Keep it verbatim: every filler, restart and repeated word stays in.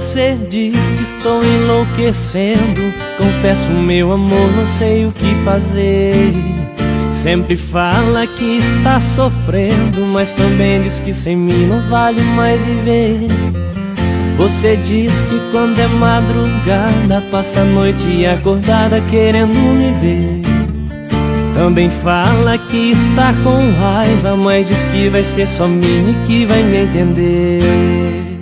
Você diz que estou enlouquecendo. Confesso, meu amor, não sei o que fazer. Sempre fala que está sofrendo, mas também diz que sem mim não vale mais viver. Você diz que quando é madrugada passa a noite acordada querendo me ver. Também fala que está com raiva, mas diz que vai ser só minha e que vai me entender.